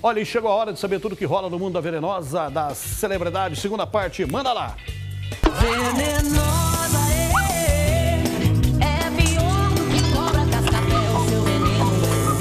Olha, e chegou a hora de saber tudo que rola no mundo da venenosa, das celebridades. Segunda parte, manda lá. Venenosa, é pior do que cobra cascavel, seu veneno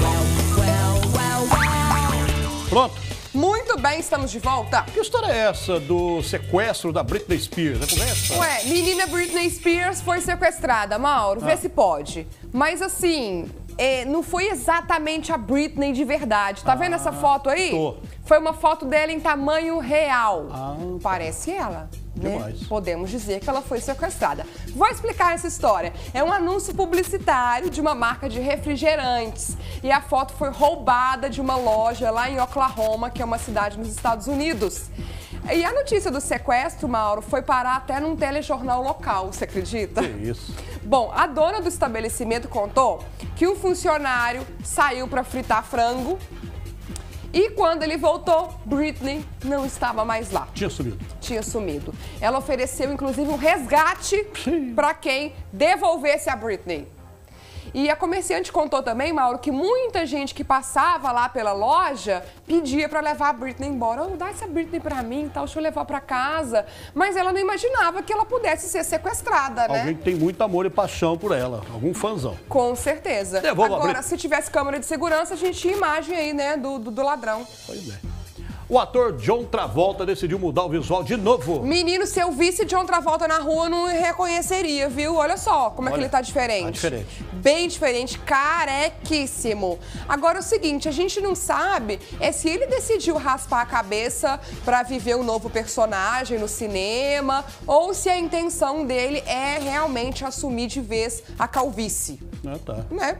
é Pronto. Muito bem, estamos de volta. Que história é essa do sequestro da Britney Spears? É conversa? Ué, menina Britney Spears foi sequestrada, Mauro, vê se pode. Mas assim, não foi exatamente a Britney de verdade. Tá vendo essa foto aí? Tô. Foi uma foto dela em tamanho real. Ah, tá. Parece ela. Né? Demais. Podemos dizer que ela foi sequestrada. Vou explicar essa história. É um anúncio publicitário de uma marca de refrigerantes. E a foto foi roubada de uma loja lá em Oklahoma, que é uma cidade nos Estados Unidos. E a notícia do sequestro, Mauro, foi parar até num telejornal local, você acredita? Que isso. Bom, a dona do estabelecimento contou que um funcionário saiu para fritar frango e quando ele voltou, Britney não estava mais lá. Tinha sumido. Tinha sumido. Ela ofereceu, inclusive, um resgate para quem devolvesse a Britney. E a comerciante contou também, Mauro, que muita gente que passava lá pela loja pedia para levar a Britney embora. Oh, dá essa Britney para mim, tal, deixa eu levar para casa. Mas ela não imaginava que ela pudesse ser sequestrada, né? Alguém que tem muito amor e paixão por ela. Algum fãzão. Com certeza. Devolva a Agora, Britney. se tivesse câmera de segurança, a gente tinha imagem aí, né, do ladrão. Pois é. O ator John Travolta decidiu mudar o visual de novo. Menino, se eu visse John Travolta na rua, eu não reconheceria, viu? Olha só como é que ele tá diferente. Tá diferente. Bem diferente, carequíssimo. Agora, o seguinte, a gente não sabe se ele decidiu raspar a cabeça pra viver um novo personagem no cinema ou se a intenção dele é realmente assumir de vez a calvície. Ah, tá. Né?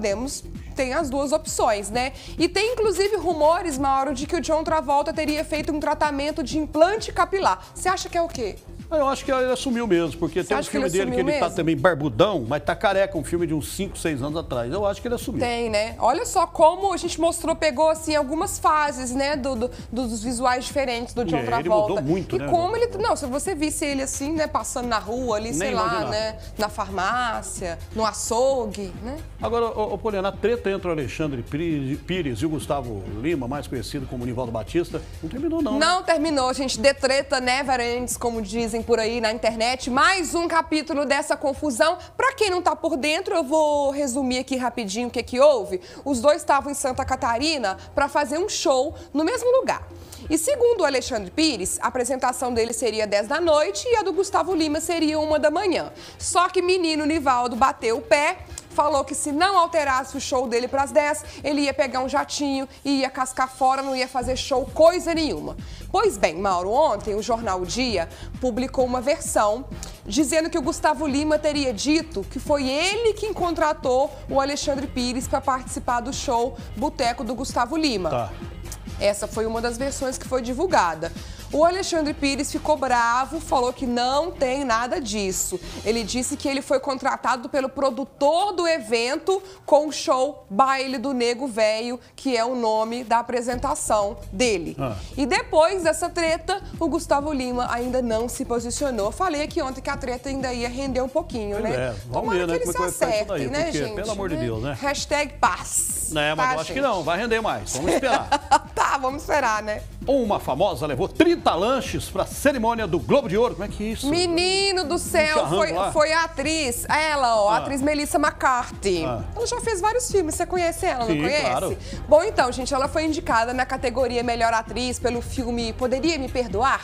Tem as duas opções, né? E tem inclusive rumores, Mauro, de que o John Travolta teria feito um tratamento de implante capilar. Você acha que é o quê? Eu acho que ele assumiu mesmo, porque tem um acha que filme ele dele que assumiu ele tá mesmo? também barbudão, mas tá careca, um filme de uns 5, 6 anos atrás. Eu acho que ele assumiu. Tem, né? Olha só como a gente mostrou, pegou assim algumas fases, né, dos visuais diferentes do John Ele Travolta. mudou muito, e né, como ele, não, se você visse ele assim, né, passando na rua ali, sei lá, imaginava. né, na farmácia, no açougue, né? Agora, Poliana, a treta entre o Alexandre Pires e o Gustavo Lima, mais conhecido como Nivaldo Batista, não terminou não. Não terminou, gente. The treta never ends, como dizem por aí na internet. Mais um capítulo dessa confusão. Pra quem não tá por dentro, eu vou resumir aqui rapidinho o que houve. Os dois estavam em Santa Catarina pra fazer um show no mesmo lugar. E segundo o Alexandre Pires, a apresentação dele seria 10 da noite e a do Gustavo Lima seria 1 da manhã. Só que menino Nivaldo bateu o pé, falou que se não alterasse o show dele para as 10, ele ia pegar um jatinho e ia cascar fora, não ia fazer show coisa nenhuma. Pois bem, Mauro, ontem o jornal O Dia publicou uma versão dizendo que o Gustavo Lima teria dito que foi ele quem contratou o Alexandre Pires para participar do show Boteco do Gustavo Lima. Tá. Essa foi uma das versões que foi divulgada. O Alexandre Pires ficou bravo, falou que não tem nada disso. Ele disse que ele foi contratado pelo produtor do evento com o show Baile do Nego Velho, que é o nome da apresentação dele. E depois dessa treta, o Gustavo Lima ainda não se posicionou. Falei aqui ontem que a treta ainda ia render um pouquinho, Pois né? é, vamos Tomara ver, né, que como é eles que vai ficar isso acertem, daí, né, porque, gente? pelo amor de Deus, né? Hashtag paz. É, mas tá, eu acho que gente? não, vai render mais. Vamos esperar. Tá, vamos esperar, né? Uma famosa levou 30 lanches pra cerimônia do Globo de Ouro. Como é que é isso? Menino do céu, charrango lá. foi a atriz, a atriz Melissa McCarthy. Ela já fez vários filmes, você conhece ela, Sim, não conhece? claro. Bom, então, gente, ela foi indicada na categoria Melhor Atriz pelo filme Poderia Me Perdoar?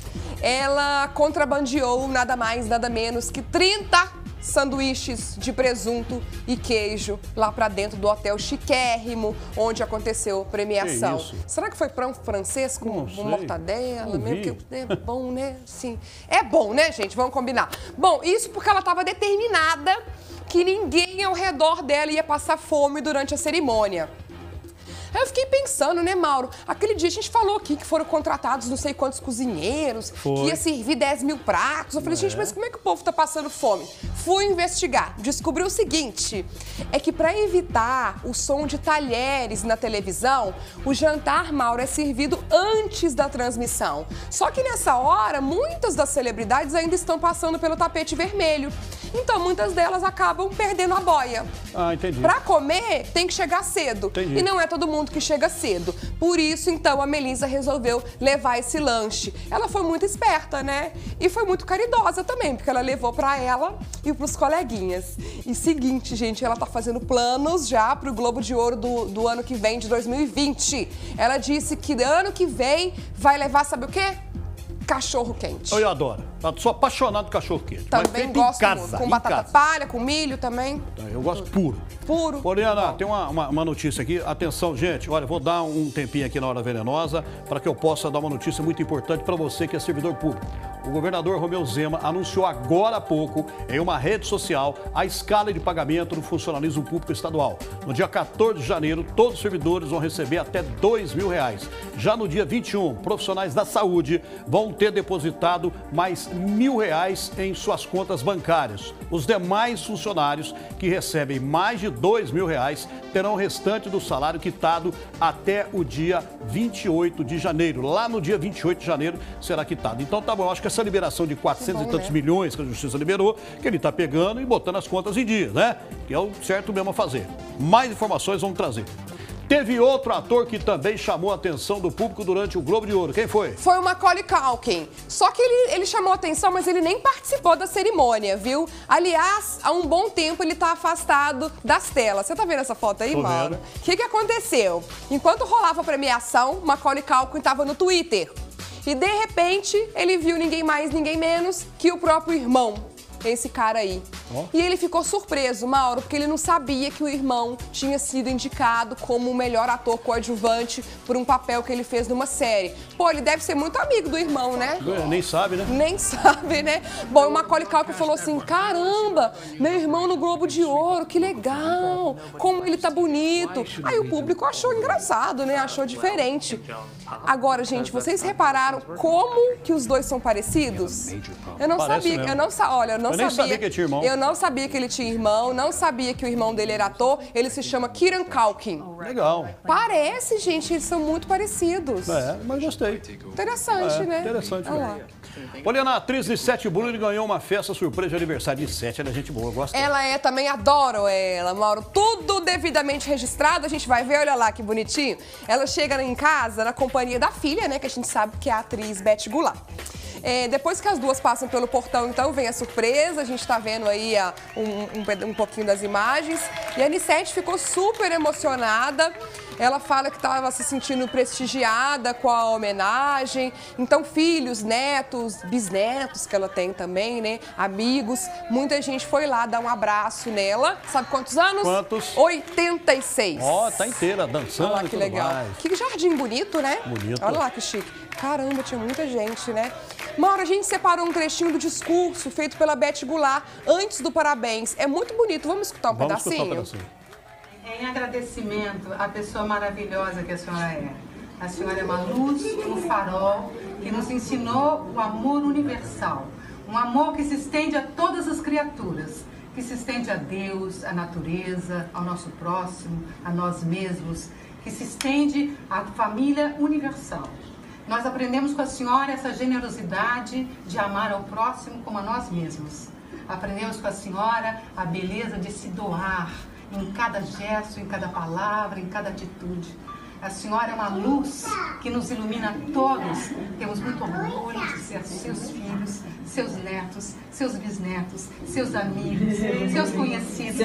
Ela contrabandeou nada mais, nada menos que 30 sanduíches de presunto e queijo lá pra dentro do hotel chiquérrimo onde aconteceu a premiação. Que isso? Será que foi pão francês com Não sei. mortadela? Não vi. Mesmo que é bom, né? Sim. É bom, né, gente? Vamos combinar. Bom, isso porque ela estava determinada que ninguém ao redor dela ia passar fome durante a cerimônia. Aí eu fiquei pensando, né, Mauro? Aquele dia a gente falou aqui que foram contratados não sei quantos cozinheiros, que ia servir 10 mil pratos. Eu falei, gente, mas como é que o povo tá passando fome? Fui investigar, descobri o seguinte, é que para evitar o som de talheres na televisão, o jantar, Mauro, é servido antes da transmissão. Só que nessa hora, muitas das celebridades ainda estão passando pelo tapete vermelho. Então, muitas delas acabam perdendo a boia. Ah, entendi. Pra comer, tem que chegar cedo. Entendi. E não é todo mundo que chega cedo. Por isso, então, a Melissa resolveu levar esse lanche. Ela foi muito esperta, né? E foi muito caridosa também, porque ela levou pra ela e pros coleguinhas. E seguinte, gente, ela tá fazendo planos já pro Globo de Ouro do ano que vem, de 2020. Ela disse que ano que vem vai levar, sabe o quê? Cachorro quente. Eu adoro. Eu sou apaixonado por cachorro quente. Mas Também feito gosto em casa, muito. Com em batata casa. palha, com milho também. Eu gosto puro. Puro. Poliana, tem uma notícia aqui. Atenção, gente. Olha, vou dar um tempinho aqui na Hora Venenosa para que eu possa dar uma notícia muito importante para você que é servidor público. O governador Romeu Zema anunciou agora há pouco, em uma rede social, a escala de pagamento do funcionalismo público estadual. No dia 14 de janeiro, todos os servidores vão receber até R$2.000. Já no dia 21, profissionais da saúde vão ter depositado mais R$1.000 em suas contas bancárias. Os demais funcionários que recebem mais de R$2.000 terão o restante do salário quitado até o dia 28 de janeiro. Lá no dia 28 de janeiro será quitado. Então tá bom, acho que essa liberação de 400 e tantos milhões que a Justiça liberou, que ele tá pegando e botando as contas em dia, né? Que é o certo mesmo a fazer. Mais informações vamos trazer. Teve outro ator que também chamou a atenção do público durante o Globo de Ouro. Quem foi? Foi o Macaulay Culkin. Só que ele chamou a atenção, mas ele nem participou da cerimônia, viu? Aliás, há um bom tempo ele tá afastado das telas. Você tá vendo essa foto aí, Tô mano? vendo. O que aconteceu? Enquanto rolava a premiação, o Macaulay Culkin tava no Twitter. E, de repente, ele viu ninguém mais, ninguém menos que o próprio irmão. Esse cara aí. Oh. E ele ficou surpreso, Mauro, porque ele não sabia que o irmão tinha sido indicado como o melhor ator coadjuvante por um papel que ele fez numa série. Pô, ele deve ser muito amigo do irmão, né? Nem sabe, né? Nem sabe, né? Bom, o Macaulay Culkin falou assim, caramba, meu irmão no Globo de Ouro, que legal, como ele tá bonito. Aí o público achou engraçado, né? Achou diferente. Agora, gente, vocês repararam como que os dois são parecidos? Eu não Parece sabia, mesmo. eu nem sabia que ele tinha irmão. Eu não sabia que ele tinha irmão, não sabia que o irmão dele era ator. Ele se chama Kieran Culkin. Legal. Parece, gente, eles são muito parecidos. É, mas gostei. Interessante, né? Interessante, Olha lá. né? Poliana, a atriz de Sete Bruni ganhou uma festa surpresa de aniversário de Sete. Ela é gente boa, eu gosto dela. Ela é também, adoro ela, Mauro. Tudo devidamente registrado, a gente vai ver, olha lá que bonitinho. Ela chega em casa na companhia da filha, né, que a gente sabe que é a atriz Beth Goulart. Depois que as duas passam pelo portão, então, vem a surpresa. A gente tá vendo aí um pouquinho das imagens. E a Anissete ficou super emocionada. Ela fala que estava se sentindo prestigiada com a homenagem. Então, filhos, netos, bisnetos que ela tem também, né? Amigos. Muita gente foi lá dar um abraço nela. Sabe quantos anos? Quantos? 86. Ó, tá inteira, dançando. Olha lá e que tudo legal. mais. Que jardim bonito, né? Bonito. Olha lá que chique. Caramba, tinha muita gente, né? Mauro, a gente separou um trechinho do discurso feito pela Beth Goulart antes do parabéns. É muito bonito. Vamos escutar um Vamos pedacinho? escutar um pedacinho. Em agradecimento à pessoa maravilhosa que a senhora é. A senhora é uma luz, um farol, que nos ensinou o amor universal. Um amor que se estende a todas as criaturas, que se estende a Deus, à natureza, ao nosso próximo, a nós mesmos, que se estende à família universal. Nós aprendemos com a senhora essa generosidade de amar ao próximo como a nós mesmos. Aprendemos com a senhora a beleza de se doar em cada gesto, em cada palavra, em cada atitude. A senhora é uma luz que nos ilumina a todos. Temos muito orgulho de ser seus filhos, seus netos, seus bisnetos, seus amigos, seus conhecidos.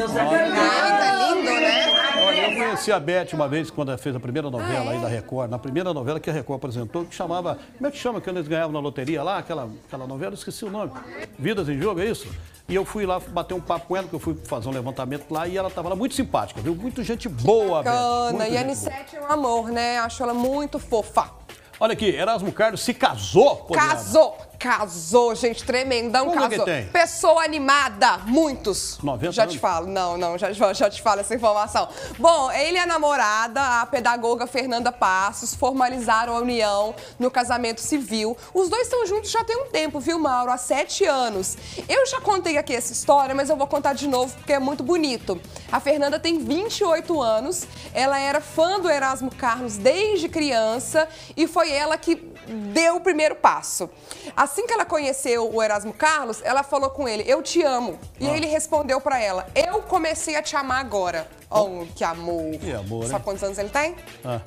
Ah, lindo, né? Olha, eu conheci a Beth uma vez quando ela fez a primeira novela aí da Record. Na primeira novela que a Record apresentou, que chamava... Como é que chama quando eles ganhavam na loteria lá? Aquela novela, eu esqueci o nome. Vidas em Jogo, é isso? E eu fui lá bater um papo com ela, porque eu fui fazer um levantamento lá e ela estava lá muito simpática, viu? Muito gente boa, Beth. Bacana. Muito E a gente boa. Anissete é um amor, né? Acho ela muito fofa. Olha aqui, Erasmo Carlos se casou, Poliana. Casou, gente, tremendão, Como é que casou. tem? Pessoa animada, muitos. 90 Já anos? te falo, já te falo essa informação. Bom, ele e a namorada, a pedagoga Fernanda Passos, formalizaram a união no casamento civil. Os dois estão juntos já tem um tempo, viu, Mauro? Há 7 anos. Eu já contei aqui essa história, mas eu vou contar de novo porque é muito bonito. A Fernanda tem 28 anos, ela era fã do Erasmo Carlos desde criança e foi ela que deu o primeiro passo. A Assim que ela conheceu o Erasmo Carlos, ela falou com ele, eu te amo. E aí ele respondeu pra ela, eu comecei a te amar agora. Oh, que amor. Que amor, Sabe hein? quantos anos ele tem?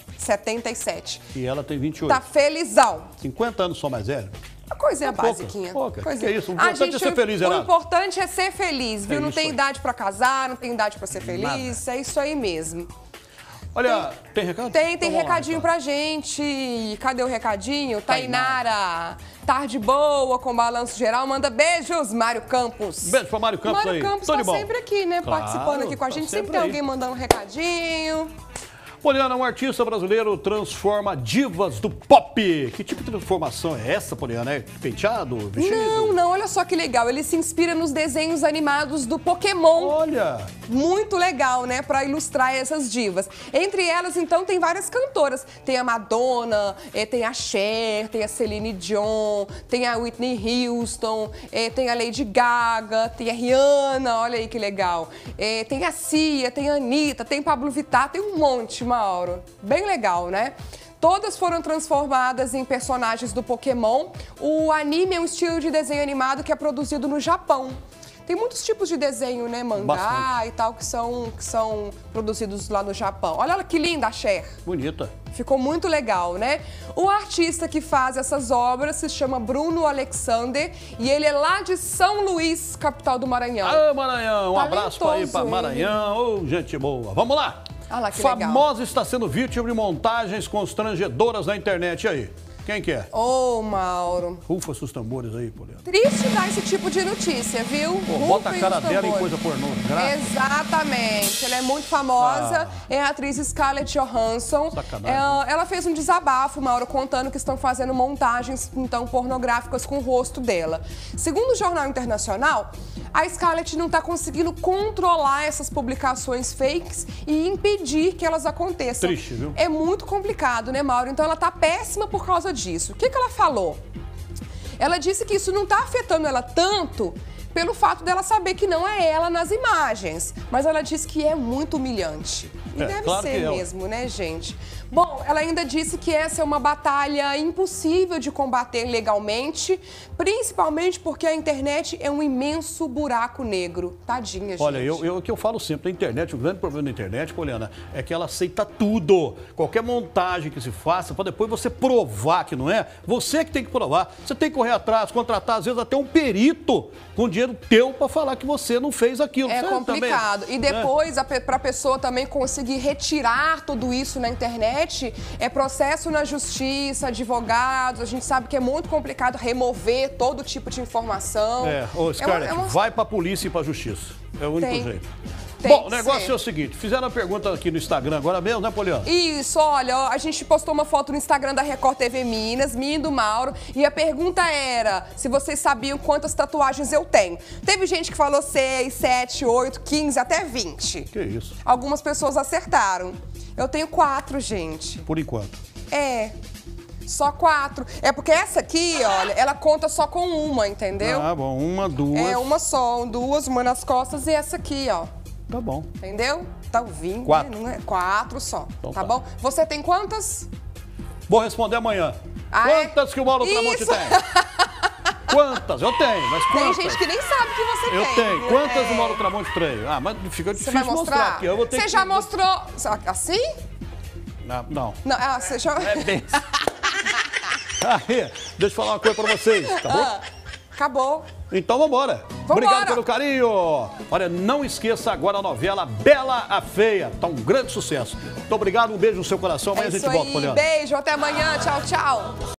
77. E ela tem 28. Tá felizão. 50 anos só mais velho. Uma coisinha Pouca, basiquinha. pouca. Coisinha. Que isso? O importante é ser feliz, O Erasmo. importante é ser feliz, viu? É Não isso tem aí. idade pra casar, não tem idade pra ser feliz. É isso aí mesmo. Olha, tem recado? Tem Então vamos lá, recadinho então. pra gente. Cadê o recadinho? Tainara. Tarde boa, com balanço geral. Manda beijos, Mário Campos. Beijo pra Mário Campos aí. Mário Campos Tudo tá de bom. sempre aqui, né? Claro, Participando aqui com a tá gente. sempre Sempre tem aí. alguém mandando um recadinho. Poliana, um artista brasileiro transforma divas do pop. Que tipo de transformação é essa, Poliana? É penteado, vestido? Não, olha só que legal. Ele se inspira nos desenhos animados do Pokémon. Olha, Muito legal, né, pra ilustrar essas divas. Entre elas, então, tem várias cantoras. Tem a Madonna, tem a Cher, tem a Celine Dion, tem a Whitney Houston, tem a Lady Gaga, tem a Rihanna, olha aí que legal. Tem a Cia, tem a Anitta, tem Pablo Vittar, tem um monte, Mauro. Bem legal, né? Todas foram transformadas em personagens do Pokémon. O anime é um estilo de desenho animado que é produzido no Japão. Tem muitos tipos de desenho, né? Mangá Bastante. e tal, que são produzidos lá no Japão. Olha que linda a Cher. bonita. Ficou muito legal, né? O artista que faz essas obras se chama Bruno Alexander e ele é lá de São Luís, capital do Maranhão. Ah, Maranhão, um abraço pra aí pra Talentoso Maranhão. Ô, gente boa. Vamos lá. Ah lá, que legal. Famosa está sendo vítima de montagens constrangedoras na internet. E aí? Quem que é? Ô, Mauro. Rufa seus tambores aí, Poliana. Triste dar esse tipo de notícia, viu? Pô, bota a Rufem cara os dela em tambores. coisa pornô. Graças. Exatamente. Ela é muito famosa, é a atriz Scarlett Johansson. Sacanagem. Ela fez um desabafo, Mauro, contando que estão fazendo montagens, então, pornográficas com o rosto dela. Segundo o Jornal Internacional, a Scarlett não está conseguindo controlar essas publicações fakes e impedir que elas aconteçam. Triste, viu? É muito complicado, né, Mauro? Então, ela tá péssima por causa disso. O que ela falou? Ela disse que isso não está afetando ela tanto pelo fato dela saber que não é ela nas imagens. Mas ela disse que é muito humilhante. E deve claro ser que é. mesmo, né, gente? Bom, ela ainda disse que essa é uma batalha impossível de combater legalmente, principalmente porque a internet é um imenso buraco negro. Tadinha, gente. Olha, o que eu falo sempre, a internet, o grande problema da internet, Poliana, é que ela aceita tudo. Qualquer montagem que se faça, para depois você provar que não é, você que tem que provar. Você tem que correr atrás, contratar, às vezes, até um perito com dinheiro teu para falar que você não fez aquilo. É Você complicado. também, E depois, para a pessoa também conseguir retirar tudo isso na internet, é processo na justiça, advogados. A gente sabe que é muito complicado remover todo tipo de informação. Ô, Scarlett, uma- vai pra polícia e pra justiça. É o único Tem. jeito. Tem Bom, que o negócio ser. é o seguinte, fizeram a pergunta aqui no Instagram agora mesmo, né, Poliana? Isso, olha, a gente postou uma foto no Instagram da Record TV Minas, minha e do Mauro, e a pergunta era se vocês sabiam quantas tatuagens eu tenho. Teve gente que falou 6, 7, 8, 15, até 20. Que isso, Algumas pessoas acertaram. Eu tenho 4, gente. por enquanto. Só 4. É porque essa aqui, olha, ela conta só com uma, entendeu? Ah, bom, uma, duas. É uma só, duas, uma nas costas e essa aqui, ó. Tá bom. Entendeu? Tá ouvindo? 4. Né? Não é? 4 só. Então tá tá. bom? Você tem quantas? Vou responder amanhã. Ah, é? Quantas que o Mauro Tramonte Isso. tem? Quantas? Eu tenho, mas Tem quantas? gente que nem sabe que você Eu tem. tenho. viu? Quantas É. o Mauro Tramonte tem? Ah, mas fica Você difícil vai mostrar? aqui. Eu vou ter Você que... já mostrou assim? Não. Não, você já... É bem... Aí, deixa eu falar uma coisa pra vocês, tá bom? Acabou. Então vambora. Obrigado pelo carinho. Olha, não esqueça agora a novela Bela a Feia. Tá um grande sucesso. Muito obrigado, um beijo no seu coração. Amanhã a gente isso volta, aí. Poliana. Beijo, até amanhã. Tchau, tchau.